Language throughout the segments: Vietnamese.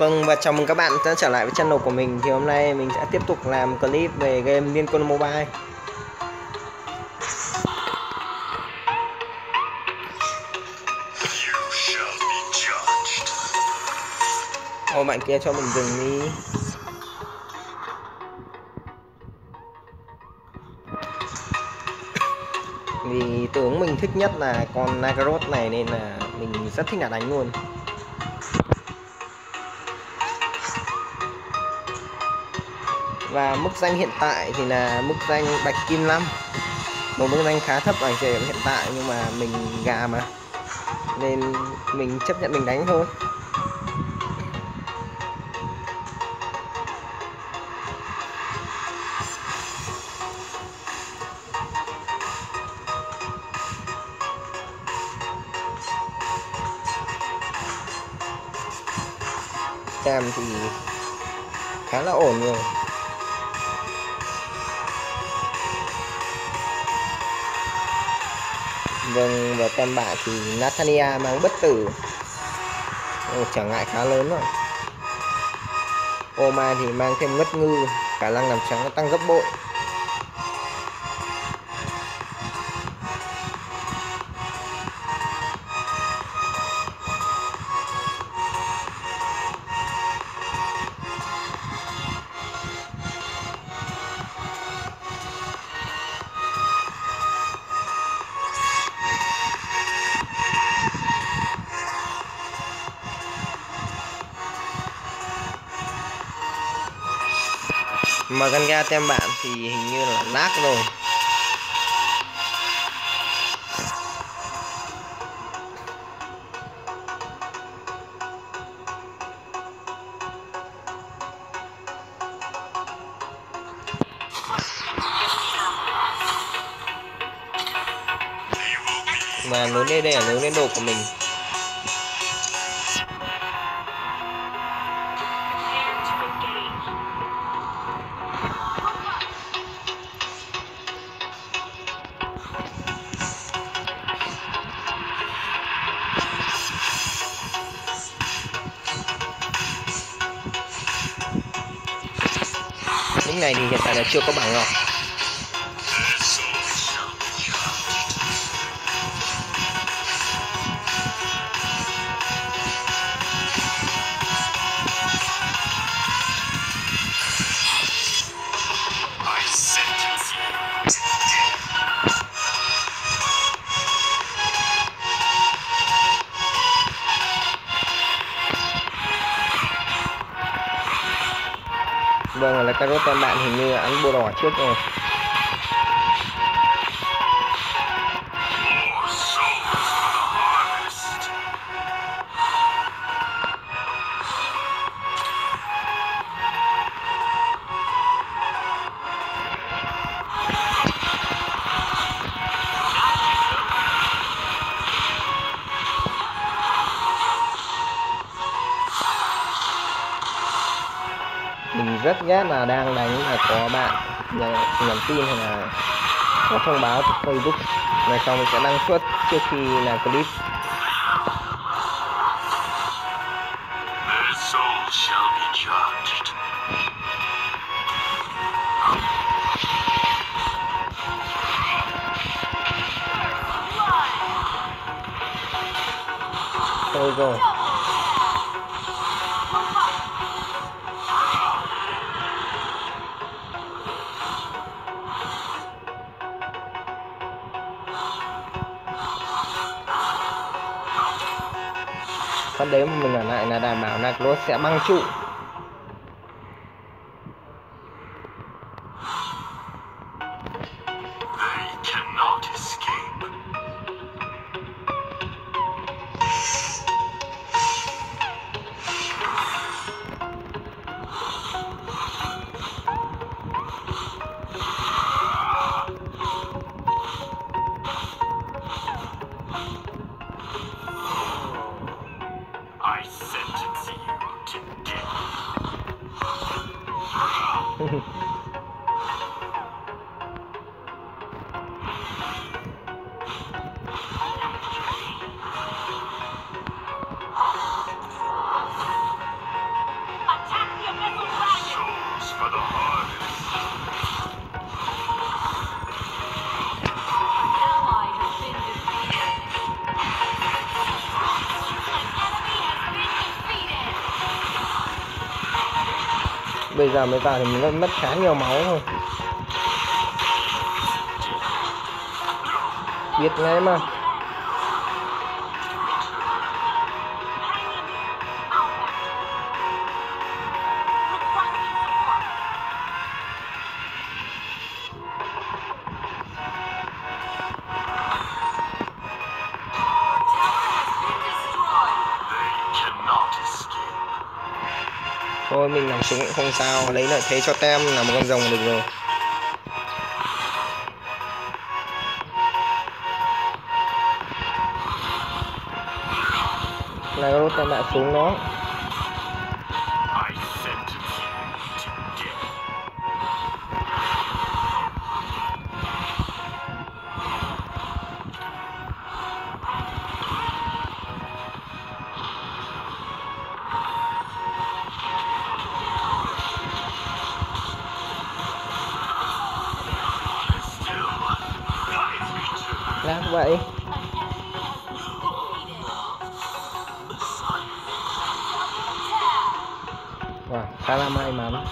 Vâng, và chào mừng các bạn đã trở lại với channel của mình. Thì hôm nay mình sẽ tiếp tục làm clip về game Liên Quân Mobile. Ô, bạn kia cho mình dừng đi. Vì tướng mình thích nhất là con Nagaroth này nên là mình rất thích là đánh luôn. Và mức danh hiện tại thì là mức danh Bạch Kim 5, một mức danh khá thấp ở thời điểm hiện tại, nhưng mà mình gà mà nên mình chấp nhận mình đánh thôi. Cam thì khá là ổn rồi. Vâng, và tem bạ thì Nathania mang bất tử. Trở ngại khá lớn rồi. Oma thì mang thêm ngất ngư, khả năng làm trắng tăng gấp bội. Mà Ganga tem bạn thì hình như là nát rồi. Mà lớn đây là lớn lên đồ của mình. Những này thì hiện tại là chưa có bảng ngọc. Vâng, là Carrot tem bạn hình như ăn bùa đỏ trước rồi. Mình rất ghét là đang đánh mà có bạn nhắn tin hay là có thông báo trên Facebook này, sau mình sẽ đăng xuất trước khi làm clip. Thôi rồi. Phát đấy mà mình ở lại là đảm bảo Nagaroth sẽ băng trụ. Bây giờ mới vào thì mình mất khá nhiều máu thôi. Biết ngay mà. Thôi mình nằm xuống cũng không sao, lấy lợi thế cho tem là một con rồng được rồi. Này có tem đã xuống đó. Lát vậy. Wow, khá là may mắn.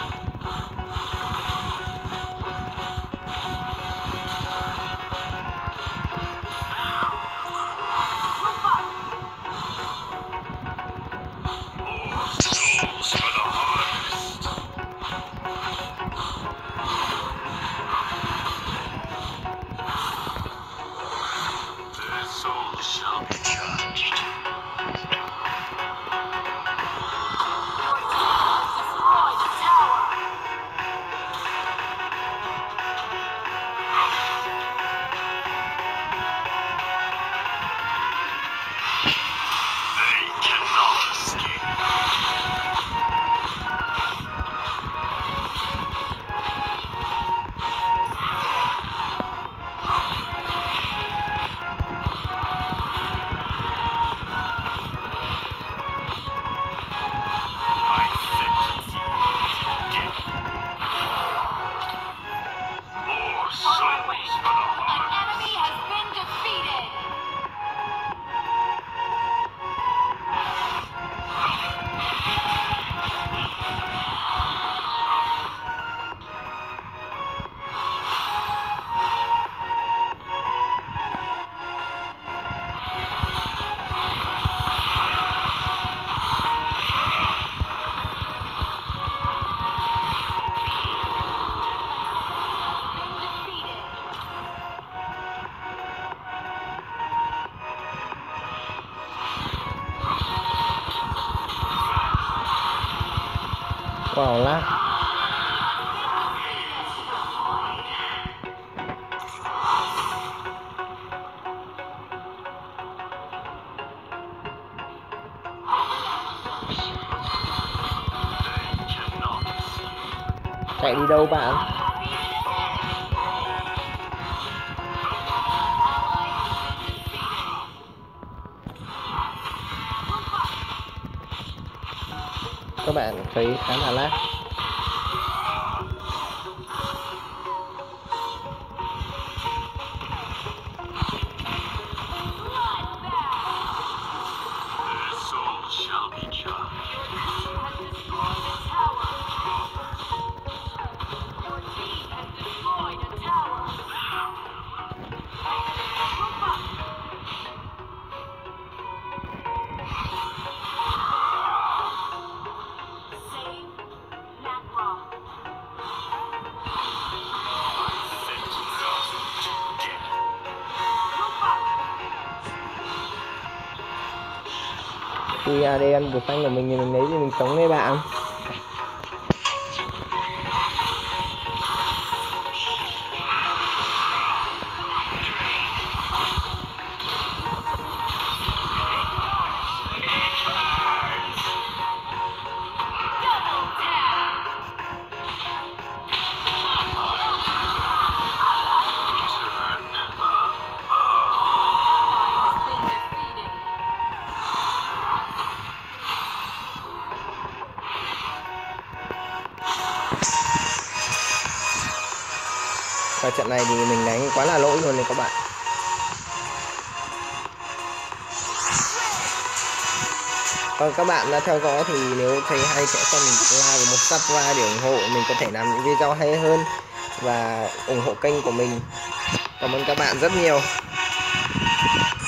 Wow, lát. Chạy đi đâu bạn? Các bạn thấy khá là lát. Khi ADN của xanh của mình thì mình lấy thì mình sống đấy bạn. Và trận này thì mình đánh quá là lỗi luôn đấy các bạn. Còn các bạn đã theo dõi thì nếu thấy hay sẽ cho mình một like và một subscribe để ủng hộ mình có thể làm những video hay hơn và ủng hộ kênh của mình. Cảm ơn các bạn rất nhiều.